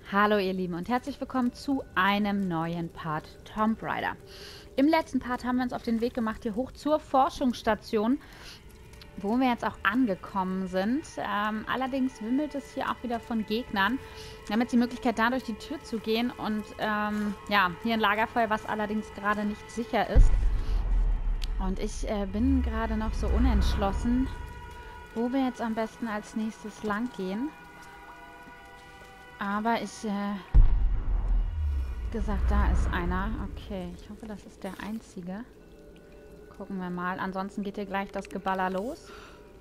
Hallo ihr Lieben und herzlich willkommen zu einem neuen Part Tomb Raider. Im letzten Part haben wir uns auf den Weg gemacht hier hoch zur Forschungsstation, wo wir jetzt auch angekommen sind. Allerdings wimmelt es hier auch wieder von Gegnern. Wir haben jetzt die Möglichkeit, da durch die Tür zu gehen und ja, hier ein Lagerfeuer, was allerdings gerade nicht sicher ist. Und ich bin gerade noch so unentschlossen, wo wir jetzt am besten als nächstes lang gehen. Aber ich, gesagt, da ist einer. Okay, ich hoffe, das ist der einzige. Gucken wir mal. Ansonsten geht hier gleich das Geballer los.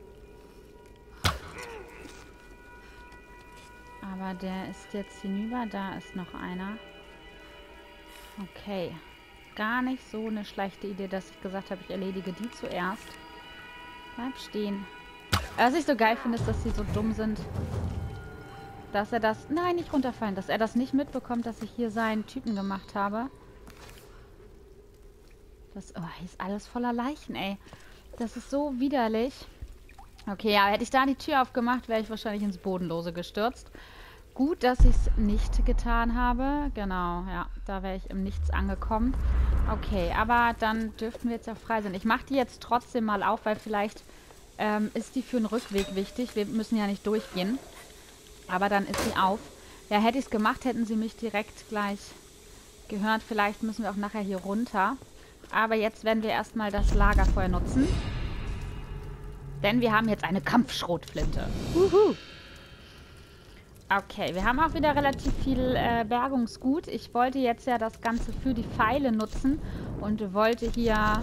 Aber der ist jetzt hinüber. Da ist noch einer. Okay. Gar nicht so eine schlechte Idee, dass ich gesagt habe, ich erledige die zuerst. Bleib stehen. Was ich so geil finde, ist, dass sie so dumm sind. Dass er das... Nein, nicht runterfallen. Dass er das nicht mitbekommt, dass ich hier seinen Typen gemacht habe. Das... Oh, hier ist alles voller Leichen, ey. Das ist so widerlich. Okay, ja, hätte ich da die Tür aufgemacht, wäre ich wahrscheinlich ins Bodenlose gestürzt. Gut, dass ich es nicht getan habe. Genau, ja, da wäre ich im Nichts angekommen. Okay, aber dann dürften wir jetzt ja frei sein. Ich mache die jetzt trotzdem mal auf, weil vielleicht ist die für den Rückweg wichtig. Wir müssen ja nicht durchgehen. Aber dann ist sie auf. Ja, hätte ich es gemacht, hätten sie mich direkt gleich gehört. Vielleicht müssen wir auch nachher hier runter. Aber jetzt werden wir erstmal das Lagerfeuer nutzen. Denn wir haben jetzt eine Kampfschrotflinte. Wuhu! Okay, wir haben auch wieder relativ viel Bergungsgut. Ich wollte jetzt ja das Ganze für die Pfeile nutzen. Und wollte hier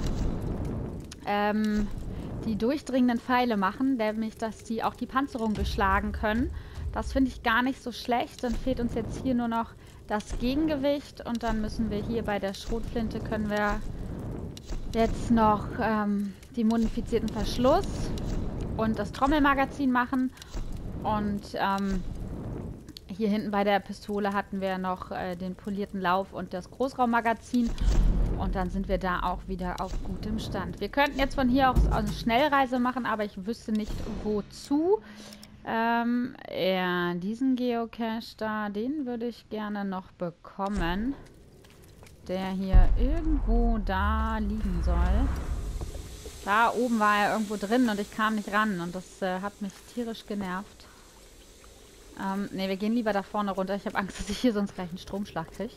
die durchdringenden Pfeile machen. Nämlich, dass die auch die Panzerung beschlagen können. Das finde ich gar nicht so schlecht. Dann fehlt uns jetzt hier nur noch das Gegengewicht. Und dann müssen wir hier bei der Schrotflinte können wir jetzt noch den modifizierten Verschluss und das Trommelmagazin machen. Und hier hinten bei der Pistole hatten wir noch den polierten Lauf und das Großraummagazin. Und dann sind wir da auch wieder auf gutem Stand. Wir könnten jetzt von hier aus eine Schnellreise machen, aber ich wüsste nicht wozu. Ja, diesen Geocache da, den würde ich gerne noch bekommen. Der hier irgendwo da liegen soll. Da oben war er irgendwo drin und ich kam nicht ran. Und das hat mich tierisch genervt. Ne, wir gehen lieber da vorne runter. Ich habe Angst, dass ich hier sonst gleich einen Stromschlag kriege.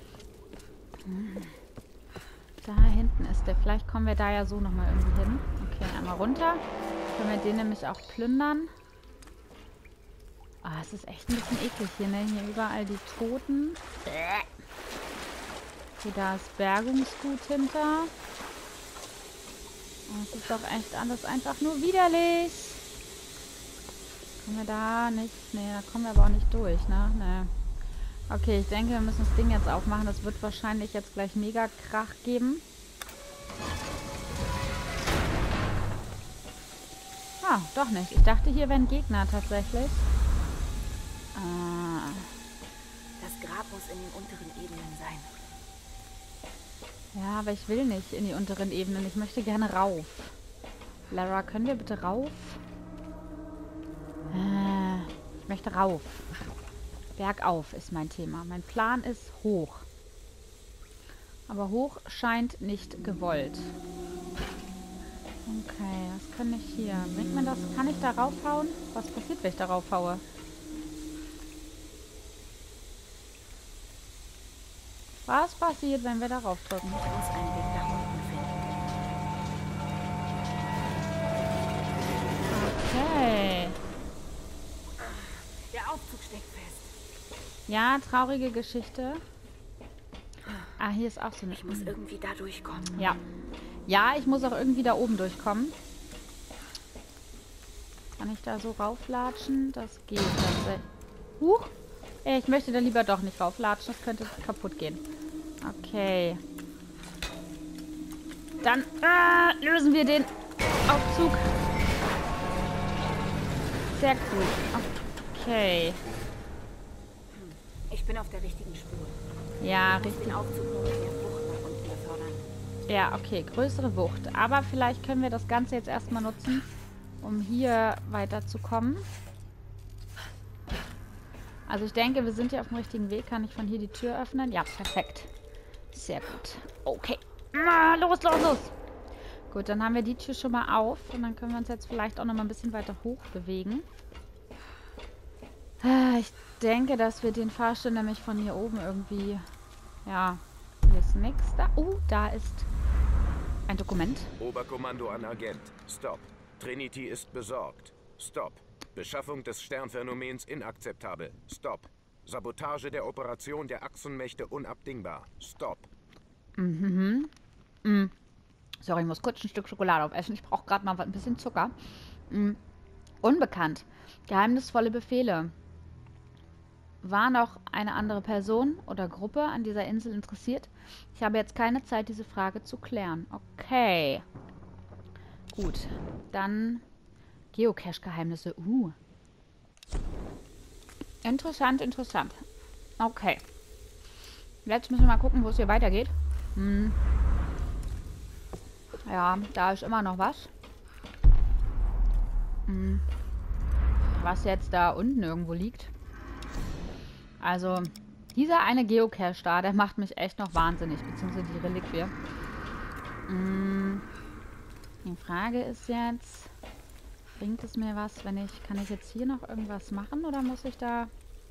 Da hinten ist der. Vielleicht kommen wir da ja so nochmal irgendwie hin. Okay, einmal runter. Können wir den nämlich auch plündern. Ah, es ist echt ein bisschen eklig hier, ne? Hier überall die Toten. Okay, da ist Bergungsgut hinter. Oh, es ist doch echt alles einfach nur widerlich. Kommen wir da nicht? Ne, da kommen wir aber auch nicht durch, ne? Ne. Okay, ich denke, wir müssen das Ding jetzt aufmachen. Das wird wahrscheinlich jetzt gleich mega Krach geben. Ah, doch nicht. Ich dachte, hier wären Gegner tatsächlich. Das Grab muss in den unteren Ebenen sein. Ja, aber ich will nicht in die unteren Ebenen. Ich möchte gerne rauf. Lara, können wir bitte rauf? Ich möchte rauf. Bergauf ist mein Thema. Mein Plan ist hoch. Aber hoch scheint nicht gewollt. Okay, was kann ich hier? Bringt mir das? Kann ich da raufhauen? Was passiert, wenn ich da raufhaue? Was passiert, wenn wir darauf drücken? Ich muss einen Weg nach unten finden. Okay. Der Aufzug steckt fest. Ja, traurige Geschichte. Ah, hier ist auch so eine... Ich muss irgendwie da durchkommen. Ja. Ja, ich muss auch irgendwie da oben durchkommen. Kann ich da so rauflatschen? Das geht tatsächlich. Huch. Ich möchte da lieber doch nicht rauflatschen. Das könnte kaputt gehen. Okay. Dann lösen wir den Aufzug. Sehr cool. Okay. Ich bin auf der richtigen Spur. Ja, Ich muss richtig. den Aufzug nur mit der Wucht nach unten befördern. Ja, okay. Größere Wucht. Aber vielleicht können wir das Ganze jetzt erstmal nutzen, um hier weiterzukommen. Also ich denke, wir sind hier auf dem richtigen Weg. Kann ich von hier die Tür öffnen? Ja, perfekt. Sehr gut. Okay. Los, los, los. Gut, dann haben wir die Tür schon mal auf. Und dann können wir uns jetzt vielleicht auch noch mal ein bisschen weiter hoch bewegen. Ich denke, dass wir den Fahrstuhl nämlich von hier oben irgendwie... Ja, hier ist nichts da. Da ist ein Dokument. Oberkommando an Agent. Stop. Trinity ist besorgt. Stop. Beschaffung des Sternphänomens inakzeptabel. Stop. Sabotage der Operation der Achsenmächte unabdingbar. Stop. Sorry, ich muss kurz ein Stück Schokolade aufessen. Ich brauche gerade mal ein bisschen Zucker. Unbekannt. Geheimnisvolle Befehle. War noch eine andere Person oder Gruppe an dieser Insel interessiert? Ich habe jetzt keine Zeit, diese Frage zu klären. Okay. Gut. Dann Geocache-Geheimnisse. Interessant, interessant. Okay. Jetzt müssen wir mal gucken, wo es hier weitergeht. Ja, da ist immer noch was. Was jetzt da unten irgendwo liegt. Also, dieser eine Geocache da, der macht mich echt noch wahnsinnig. Beziehungsweise die Reliquie. Die Frage ist jetzt... Bringt es mir was, wenn ich... Kann ich jetzt hier noch irgendwas machen oder muss ich da...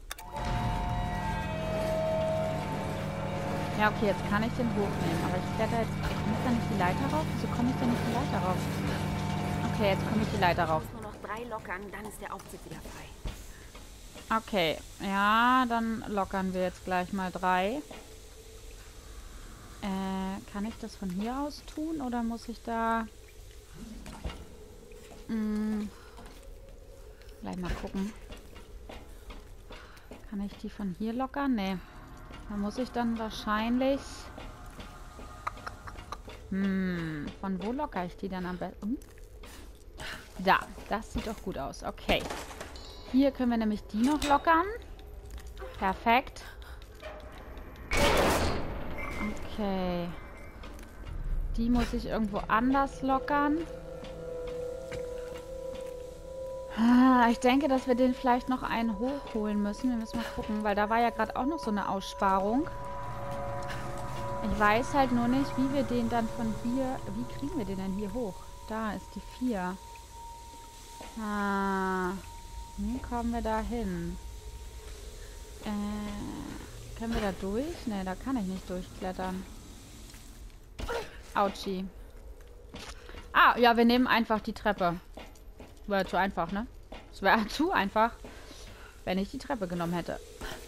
Ja, okay, jetzt kann ich den hochnehmen. Aber ich kletter jetzt... Komme ich da nicht die Leiter rauf? Wieso komme ich da nicht die Leiter rauf? Okay, jetzt komme ich die Leiter rauf. Ich muss nur noch 3 lockern, dann ist der Aufzug wieder frei. Okay, ja, dann lockern wir jetzt gleich mal 3. Kann ich das von hier aus tun oder muss ich da... Gleich mal gucken. Kann ich die von hier lockern? Nee. Da muss ich dann wahrscheinlich... von wo lockere ich die dann am besten? Da, das sieht doch gut aus. Okay. Hier können wir nämlich die noch lockern. Perfekt. Okay. Die muss ich irgendwo anders lockern. Ich denke, dass wir den vielleicht noch einen hochholen müssen. Wir müssen mal gucken, weil da war ja gerade auch noch so eine Aussparung. Ich weiß halt nur nicht, wie wir den dann von hier... Wie kriegen wir den denn hier hoch? Da ist die 4. Wie kommen wir da hin? Können wir da durch? Ne, da kann ich nicht durchklettern. Autschi. Ja, wir nehmen einfach die Treppe. Wäre zu einfach, ne? Es wäre zu einfach, wenn ich die Treppe genommen hätte.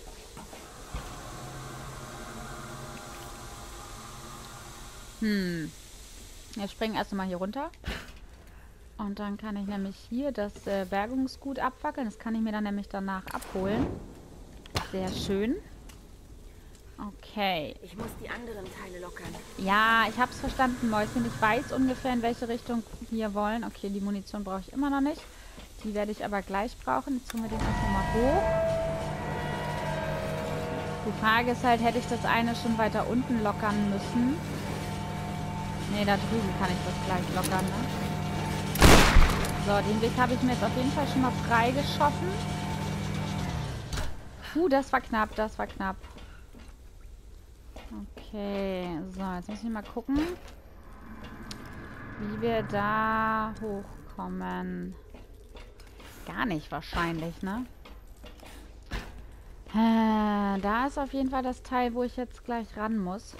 Wir springen erst mal hier runter. Und dann kann ich nämlich hier das Bergungsgut abfackeln. Das kann ich mir dann nämlich danach abholen. Sehr schön. Okay. Ich muss die anderen Teile lockern. Ja, ich habe es verstanden, Mäuschen. Ich weiß ungefähr, in welche Richtung wir wollen. Okay, die Munition brauche ich immer noch nicht. Die werde ich aber gleich brauchen. Jetzt tun wir den einfach mal hoch. Die Frage ist halt, hätte ich das eine schon weiter unten lockern müssen? Ne, da drüben kann ich das gleich lockern, ne? So, den Weg habe ich mir jetzt auf jeden Fall schon mal freigeschossen. Das war knapp, das war knapp. Okay, so, jetzt muss ich mal gucken, wie wir da hochkommen. Gar nicht wahrscheinlich, ne? Da ist auf jeden Fall das Teil, wo ich jetzt gleich ran muss.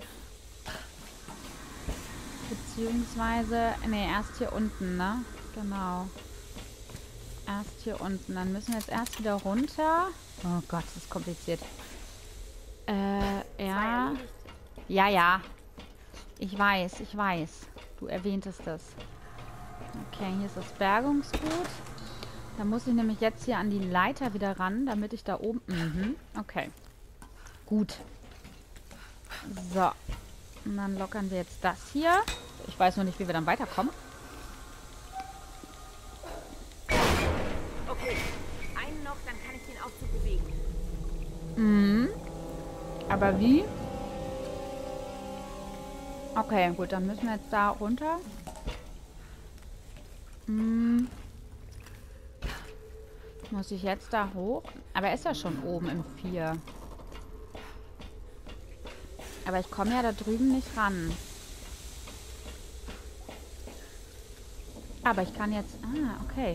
Beziehungsweise, ne, erst hier unten, ne? Genau. Erst hier unten. Dann müssen wir jetzt erst wieder runter. Oh Gott, das ist kompliziert. Ja. Ja, ja. Ich weiß, ich weiß. Du erwähntest das. Okay, hier ist das Bergungsgut. Da muss ich nämlich jetzt hier an die Leiter wieder ran, damit ich da oben... Okay. Gut. So. Und dann lockern wir jetzt das hier. Ich weiß noch nicht, wie wir dann weiterkommen. Okay. Einen noch, dann kann ich den Aufzug bewegen. Aber wie? Okay, gut, dann müssen wir jetzt da runter. Muss ich jetzt da hoch? Aber er ist ja schon oben im 4. Aber ich komme ja da drüben nicht ran. Aber ich kann jetzt... Ah, okay.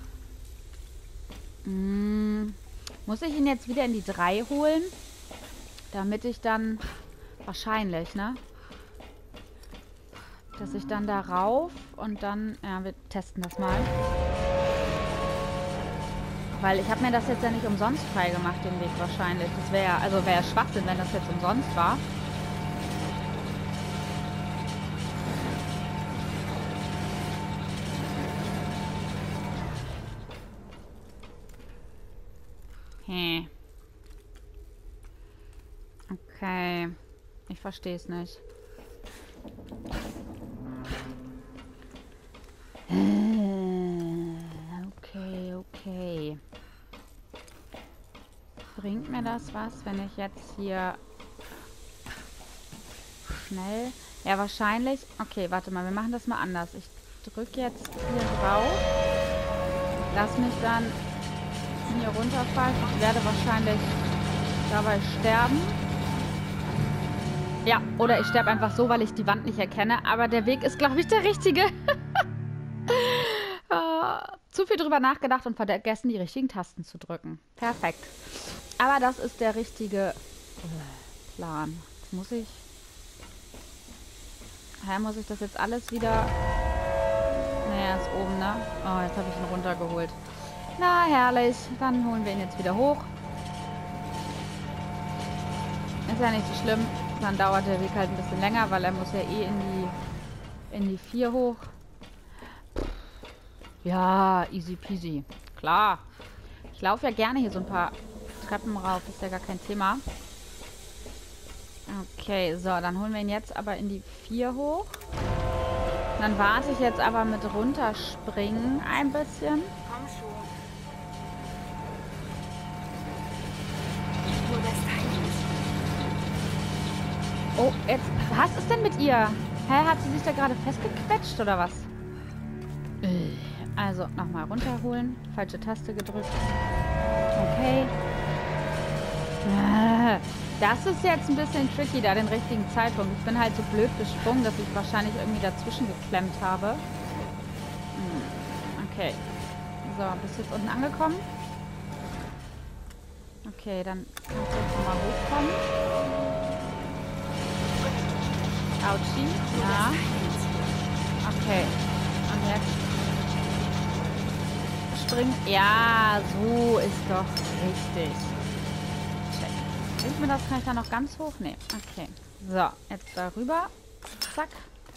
Muss ich ihn jetzt wieder in die 3 holen? Damit ich dann... Wahrscheinlich, ne? Dass ich dann da rauf und dann... Ja, wir testen das mal. Weil ich habe mir das jetzt ja nicht umsonst freigemacht, den Weg wahrscheinlich. Das wäre ja... Also wäre ja Schwachsinn, wenn das jetzt umsonst war. Okay. Ich verstehe es nicht. Okay. Bringt mir das was, wenn ich jetzt hier schnell... Ja, wahrscheinlich... Okay, warte mal, wir machen das mal anders. Ich drücke jetzt hier drauf. Lass mich dann hier runterfallen. Ich werde wahrscheinlich dabei sterben. Ja, oder ich sterbe einfach so, weil ich die Wand nicht erkenne. Aber der Weg ist, glaube ich, der richtige. Zu viel drüber nachgedacht und vergessen, die richtigen Tasten zu drücken. Perfekt. Aber das ist der richtige Plan. Jetzt muss ich... muss ich das jetzt alles wieder... Nee, er ist oben, ne? Oh, jetzt habe ich ihn runtergeholt. Na, herrlich. Dann holen wir ihn jetzt wieder hoch. Ist ja nicht so schlimm. Dann dauert der Weg halt ein bisschen länger, weil er muss ja eh in die 4 hoch. Ja, easy peasy. Klar. Ich laufe ja gerne hier so ein paar Treppen rauf. Ist ja gar kein Thema. Okay, so. Dann holen wir ihn jetzt aber in die 4 hoch. Dann warte ich jetzt aber mit runterspringen ein bisschen. Komm schon. Oh, jetzt... Was ist denn mit ihr? Hä, hat sie sich da gerade festgequetscht oder was? Also, nochmal runterholen. Falsche Taste gedrückt. Okay. Das ist jetzt ein bisschen tricky, da den richtigen Zeitpunkt. Ich bin halt so blöd gesprungen, dass ich wahrscheinlich irgendwie dazwischen geklemmt habe. Okay. So, bist du jetzt unten angekommen? Okay, dann kannst du jetzt nochmal hochkommen. Autschi. Ja. Okay. Und jetzt springen. Ja, so ist doch richtig. Check. Bringt mir das? Kann ich da noch ganz hoch? Nee. Okay. So, jetzt darüber. Zack.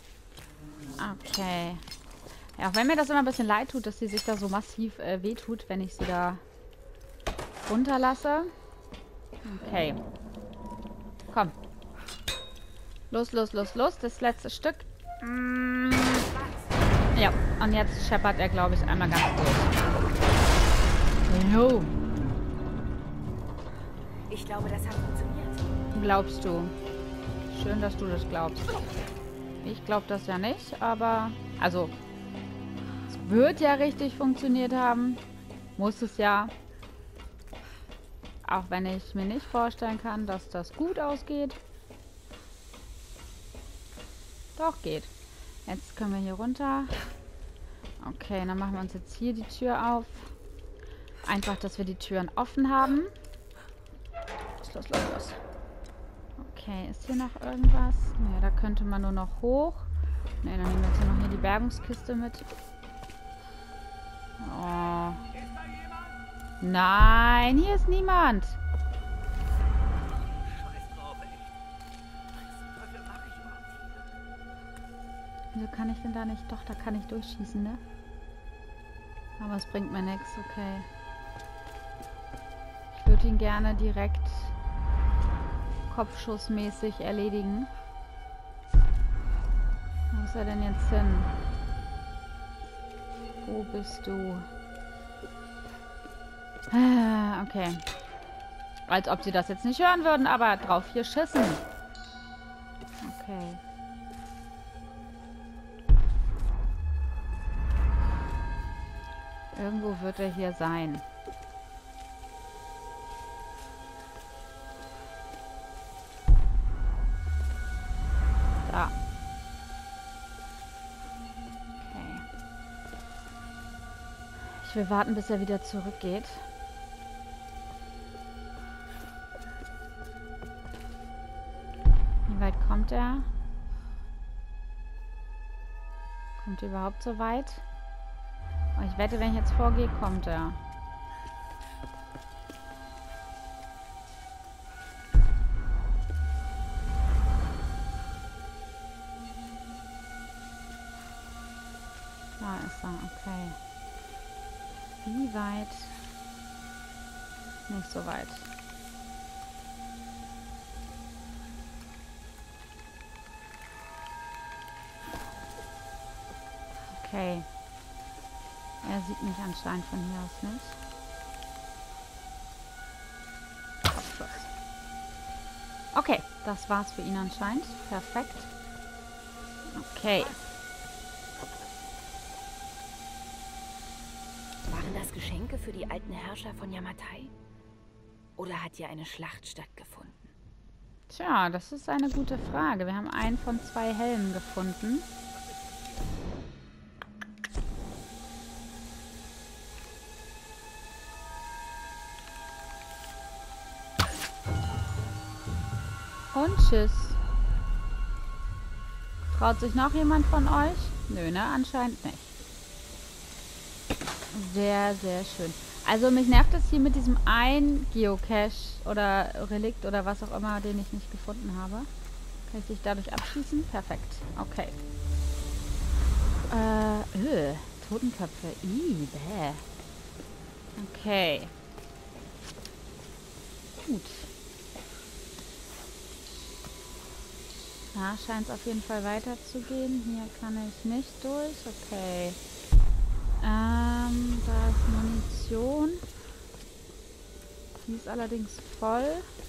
Okay. Ja, auch wenn mir das immer ein bisschen leid tut, dass sie sich da so massiv wehtut, wenn ich sie da runterlasse. Okay. Komm. Los, los, los, los. Das letzte Stück. Ja, und jetzt scheppert er, glaube ich, einmal ganz durch. Jo. Ich glaube, das hat funktioniert. Glaubst du? Schön, dass du das glaubst. Ich glaube das ja nicht, aber... Also, es wird ja richtig funktioniert haben. Muss es ja. Auch wenn ich mir nicht vorstellen kann, dass das gut ausgeht. Doch, geht. Jetzt können wir hier runter. Okay, dann machen wir uns jetzt hier die Tür auf. Einfach, dass wir die Türen offen haben. Los, los, los. Okay, ist hier noch irgendwas? Ne, da könnte man nur noch hoch. Ne, dann nehmen wir jetzt noch hier die Bergungskiste mit. Oh. Nein, hier ist niemand. Wieso kann ich denn da nicht? Doch, da kann ich durchschießen, ne? Aber es bringt mir nichts, okay. Ich würde ihn gerne direkt kopfschussmäßig erledigen. Wo ist er denn jetzt hin? Wo bist du? Okay. Als ob sie das jetzt nicht hören würden, aber drauf hier schießen. Okay. Irgendwo wird er hier sein. wir warten, bis er wieder zurückgeht. Wie weit kommt er? Kommt er überhaupt so weit? Oh, ich wette, wenn ich jetzt vorgehe, kommt er. Da ist er, okay. Wie weit? Nicht so weit. Okay. Er sieht mich anscheinend von hier aus nicht. Abschluss. Okay, das war's für ihn anscheinend. Perfekt. Okay. Waren das Geschenke für die alten Herrscher von Yamatai? Oder hat hier eine Schlacht stattgefunden? Tja, das ist eine gute Frage. Wir haben einen von 2 Helmen gefunden. Und tschüss. Traut sich noch jemand von euch? Nö, ne? Anscheinend nicht. Sehr, sehr schön. Also mich nervt es hier mit diesem einen Geocache oder Relikt oder was auch immer, den ich nicht gefunden habe. Kann ich dich dadurch abschießen? Perfekt. Okay. Totenköpfe. Bäh. Okay. Gut. Da scheint es auf jeden Fall weiterzugehen. Hier kann ich nicht durch. Okay. Da ist Munition. Die ist allerdings voll.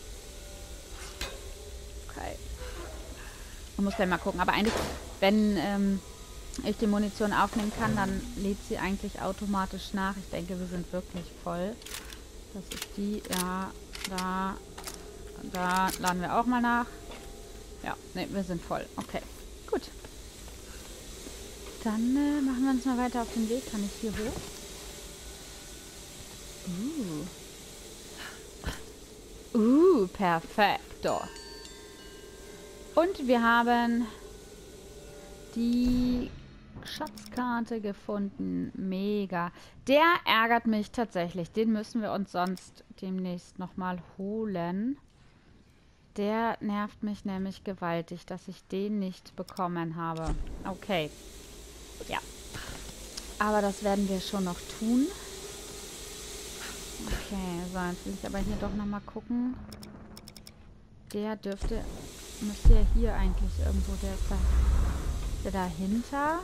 Okay. Man muss gleich mal gucken. Aber eigentlich, wenn ich die Munition aufnehmen kann, dann lädt sie eigentlich automatisch nach. Ich denke, wir sind wirklich voll. Das ist die. Ja, da laden wir auch mal nach. Ja, ne, wir sind voll. Okay, gut. Dann machen wir uns mal weiter auf den Weg. Kann ich hier hoch? Perfekto. Und wir haben die Schatzkarte gefunden. Mega. Der ärgert mich tatsächlich. Den müssen wir uns sonst demnächst nochmal holen. Der nervt mich nämlich gewaltig, dass ich den nicht bekommen habe. Okay. Ja. Aber das werden wir schon noch tun. Okay, so, jetzt will ich aber hier doch nochmal gucken. Der müsste ja hier eigentlich irgendwo, der ist der dahinter.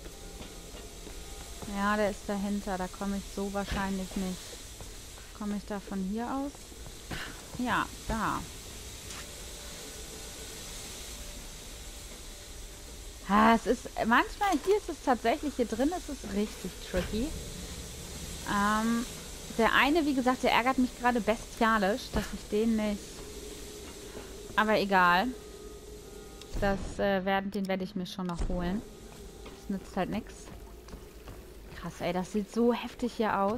Ja, der ist dahinter, da komme ich so wahrscheinlich nicht. Komme ich da von hier aus? Ja, da. Es ist, manchmal, hier ist es tatsächlich, hier drin ist es richtig tricky. Der eine, wie gesagt, der ärgert mich gerade bestialisch, dass ich den nicht... Aber egal. Den werde ich mir schon noch holen. Das nützt halt nichts. Krass, ey, das sieht so heftig hier aus.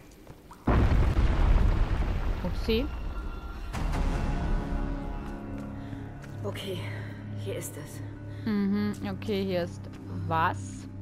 Upsi. Okay, hier ist es. Mhm, okay, hier ist was?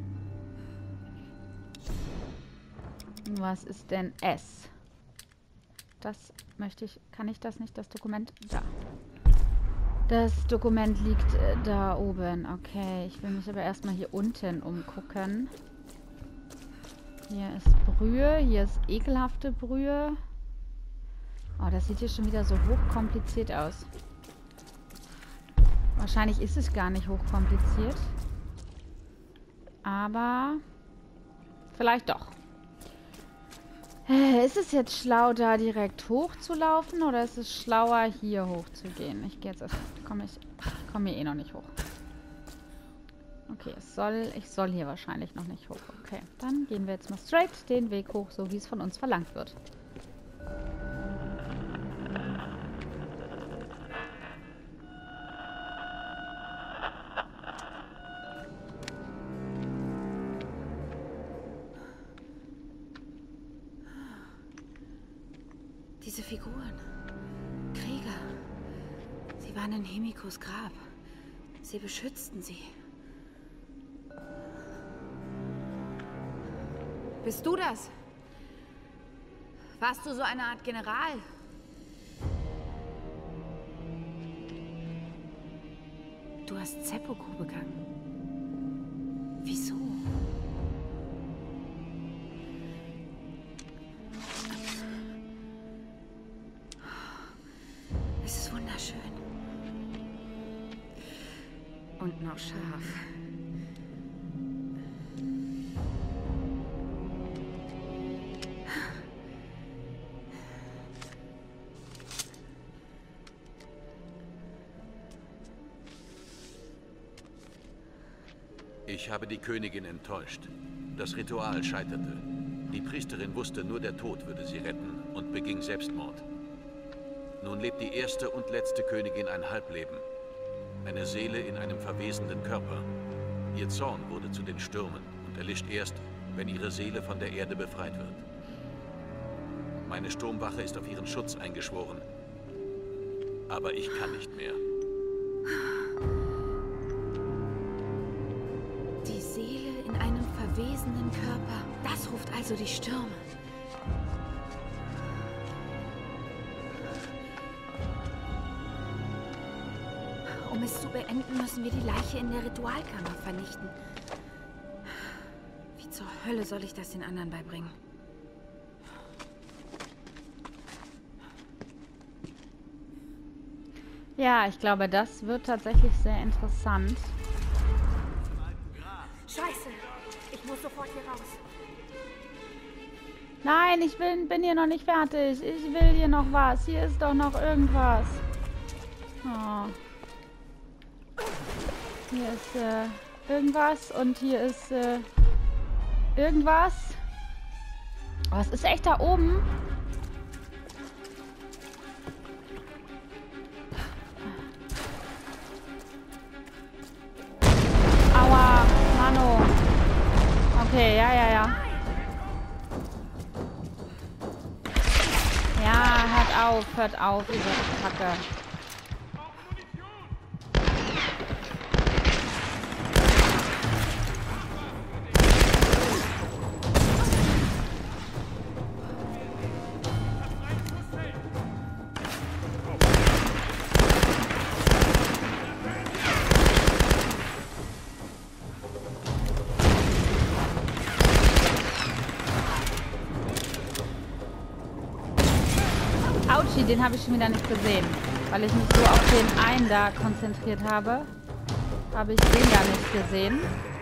Was ist denn S? Das möchte ich... Kann ich das nicht? Das Dokument... Da. Das Dokument liegt da oben. Okay, ich will mich aber erstmal hier unten umgucken. Hier ist Brühe. Hier ist ekelhafte Brühe. Oh, das sieht hier schon wieder so hochkompliziert aus. Wahrscheinlich ist es gar nicht hochkompliziert. Aber vielleicht doch. Ist es jetzt schlau, da direkt hochzulaufen oder ist es schlauer, hier hochzugehen? Ich gehe jetzt erst... Ich komme hier eh noch nicht hoch. Okay, ich soll hier wahrscheinlich noch nicht hoch. Okay, dann gehen wir jetzt mal straight den Weg hoch, so wie es von uns verlangt wird. Figuren. Krieger. Sie waren in Himikos Grab. Sie beschützten sie. Bist du das? Warst du so eine Art General? Du hast Seppuku begangen. Wieso? Es ist wunderschön. Und noch scharf. Ich habe die Königin enttäuscht. Das Ritual scheiterte. Die Priesterin wusste, nur der Tod würde sie retten und beging Selbstmord. Nun lebt die erste und letzte Königin ein Halbleben. Eine Seele in einem verwesenden Körper. Ihr Zorn wurde zu den Stürmen und erlischt erst, wenn ihre Seele von der Erde befreit wird. Meine Sturmwache ist auf ihren Schutz eingeschworen. Aber ich kann nicht mehr. Die Seele in einem verwesenden Körper. Das ruft also die Stürme. Um es zu beenden, müssen wir die Leiche in der Ritualkammer vernichten. Wie zur Hölle soll ich das den anderen beibringen? Ja, ich glaube, das wird tatsächlich sehr interessant. Scheiße! Ich muss sofort hier raus. Nein, ich bin hier noch nicht fertig. Ich will hier noch was. Hier ist doch noch irgendwas. Oh. Hier ist irgendwas und hier ist irgendwas. Oh, es ist echt da oben. Aua, Mano. Okay, ja. Ja, hört auf, diese Kacke. Autschi, den habe ich schon wieder nicht gesehen. Weil ich mich so auf den einen da konzentriert habe, habe ich den gar nicht gesehen.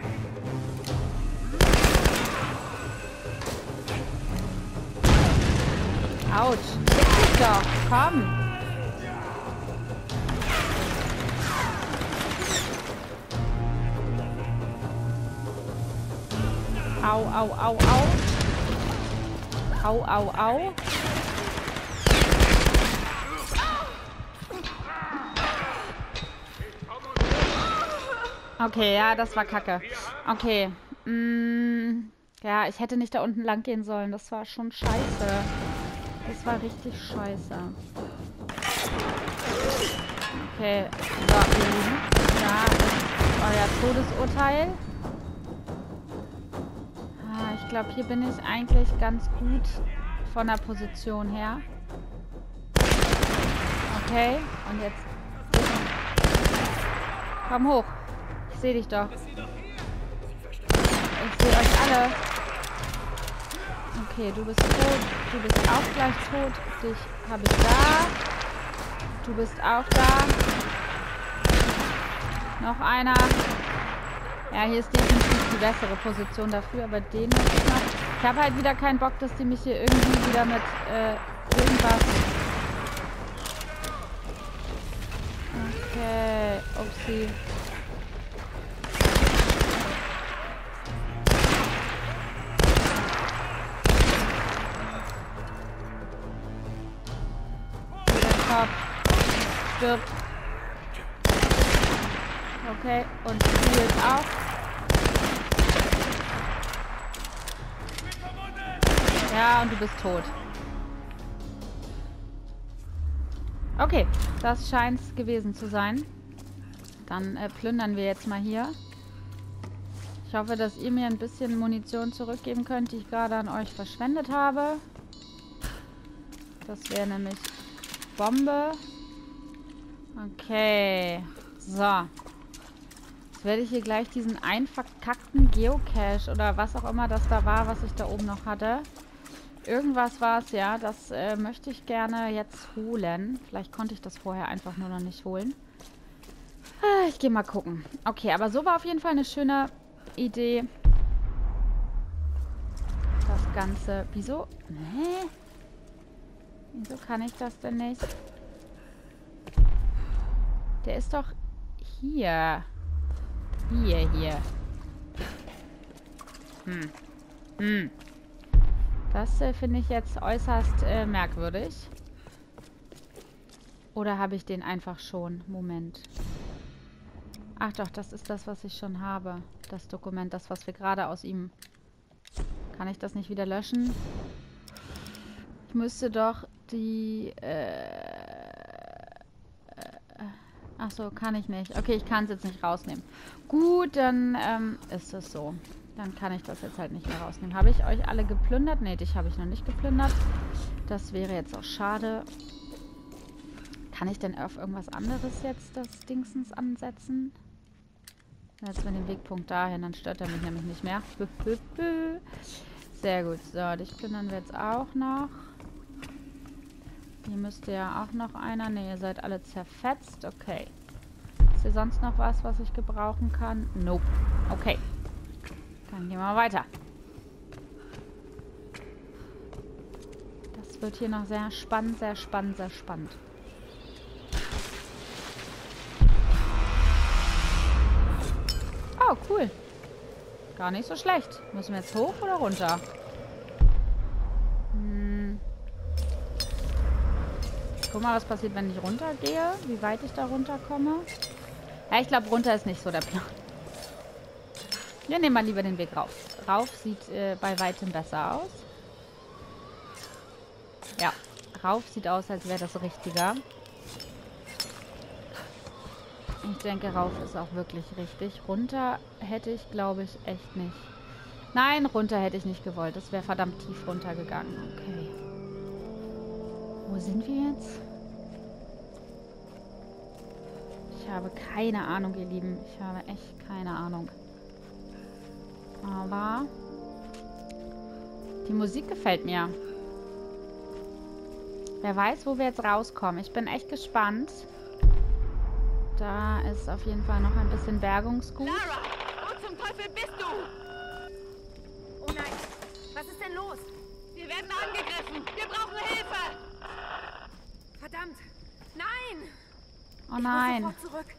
Autsch, fick dich doch, komm. Au, au, au, au. Au, au, au. Okay, ja, das war kacke. Okay. Ja, ich hätte nicht da unten lang gehen sollen. Das war schon scheiße. Das war richtig scheiße. Okay. So, ihr Lieben. Da ist euer Todesurteil. Ah, ich glaube, hier bin ich eigentlich ganz gut von der Position her. Okay. Und jetzt... Komm hoch. Ich sehe dich doch. Ich sehe euch alle. Okay, du bist tot. Du bist auch gleich tot. Dich habe ich da. Du bist auch da. Noch einer. Ja, hier ist definitiv die bessere Position dafür, aber den muss ich noch. Ich habe halt wieder keinen Bock, dass die mich hier irgendwie wieder mit irgendwas... Okay, upsie. Stirbt. Okay, und du jetzt auch. Ja, und du bist tot. Okay, das scheint es gewesen zu sein. Dann plündern wir jetzt mal hier. Ich hoffe, dass ihr mir ein bisschen Munition zurückgeben könnt, die ich gerade an euch verschwendet habe. Das wäre nämlich Bombe. Okay. So. Jetzt werde ich hier gleich diesen verkackten Geocache oder was auch immer das da war, was ich da oben noch hatte. Irgendwas war es ja. Das möchte ich gerne jetzt holen. Vielleicht konnte ich das vorher einfach nur noch nicht holen. Ich gehe mal gucken. Okay, aber so war auf jeden Fall eine schöne Idee. Das Ganze. Wieso? Hä? Wieso kann ich das denn nicht? Der ist doch hier. Hier. Das finde ich jetzt äußerst merkwürdig. Oder habe ich den einfach schon? Moment. Ach doch, das ist das, was ich schon habe. Das Dokument, das, was wir gerade aus ihm... Kann ich das nicht wieder löschen? Ich müsste doch die... Ach so, kann ich nicht. Okay, ich kann es jetzt nicht rausnehmen. Gut, dann ist es so. Dann kann ich das jetzt halt nicht mehr rausnehmen. Habe ich euch alle geplündert? Nee, dich habe ich noch nicht geplündert. Das wäre jetzt auch schade. Kann ich denn auf irgendwas anderes jetzt das Dingsens ansetzen? Jetzt mit dem Wegpunkt dahin, dann stört er mich nämlich nicht mehr. Sehr gut. So, dich plündern wir jetzt auch noch. Hier müsste ja auch noch einer. Ne, ihr seid alle zerfetzt. Okay. Ist hier sonst noch was ich gebrauchen kann? Nope. Okay. Dann gehen wir mal weiter. Das wird hier noch sehr spannend, sehr spannend, sehr spannend. Oh, cool. Gar nicht so schlecht. Müssen wir jetzt hoch oder runter? Guck mal, was passiert, wenn ich runtergehe. Wie weit ich da runterkomme. Ja, ich glaube, runter ist nicht so der Plan. Wir nehmen mal lieber den Weg rauf. Rauf sieht bei weitem besser aus. Ja, rauf sieht aus, als wäre das richtiger. Ich denke, rauf ist auch wirklich richtig. Runter hätte ich, glaube ich, echt nicht. Nein, runter hätte ich nicht gewollt. Das wäre verdammt tief runtergegangen. Okay. Wo sind wir jetzt? Ich habe keine Ahnung, ihr Lieben. Ich habe echt keine Ahnung. Aber die Musik gefällt mir. Wer weiß, wo wir jetzt rauskommen. Ich bin echt gespannt. Da ist auf jeden Fall noch ein bisschen Bergungsgut. Lara, wo zum Teufel bist du? Oh nein, was ist denn los? Wir werden angegriffen. Wir brauchen Hilfe. Verdammt. Nein. Oh nein. Ich muss sofort zurück.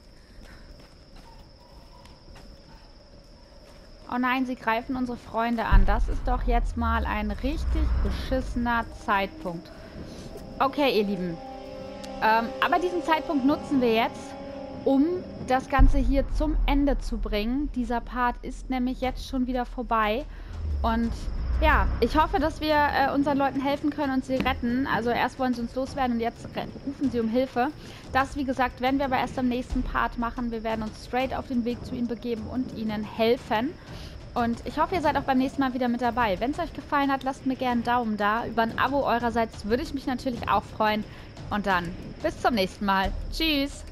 Oh nein, sie greifen unsere Freunde an. Das ist doch jetzt mal ein richtig beschissener Zeitpunkt. Okay, ihr Lieben. Aber diesen Zeitpunkt nutzen wir jetzt, um das Ganze hier zum Ende zu bringen. Dieser Part ist nämlich jetzt schon wieder vorbei. Und ja, ich hoffe, dass wir unseren Leuten helfen können und sie retten. Also erst wollen sie uns loswerden und jetzt rufen sie um Hilfe. Das, wie gesagt, werden wir aber erst am nächsten Part machen. Wir werden uns straight auf den Weg zu ihnen begeben und ihnen helfen. Und ich hoffe, ihr seid auch beim nächsten Mal wieder mit dabei. Wenn es euch gefallen hat, lasst mir gerne einen Daumen da. Über ein Abo eurerseits würde ich mich natürlich auch freuen. Und dann bis zum nächsten Mal. Tschüss!